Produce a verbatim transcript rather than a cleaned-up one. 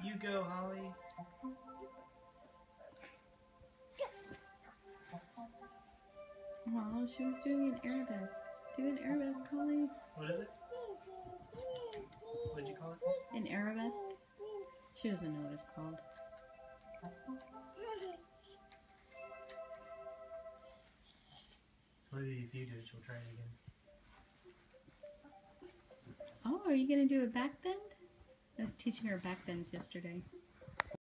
You go, Holly. Oh, she was doing an arabesque. Do an arabesque, Holly. What is it? What'd you call it? An arabesque? She doesn't know what it's called. Maybe if you do it, she'll try it again. Oh, are you going to do a back bend? I was teaching her back bends yesterday.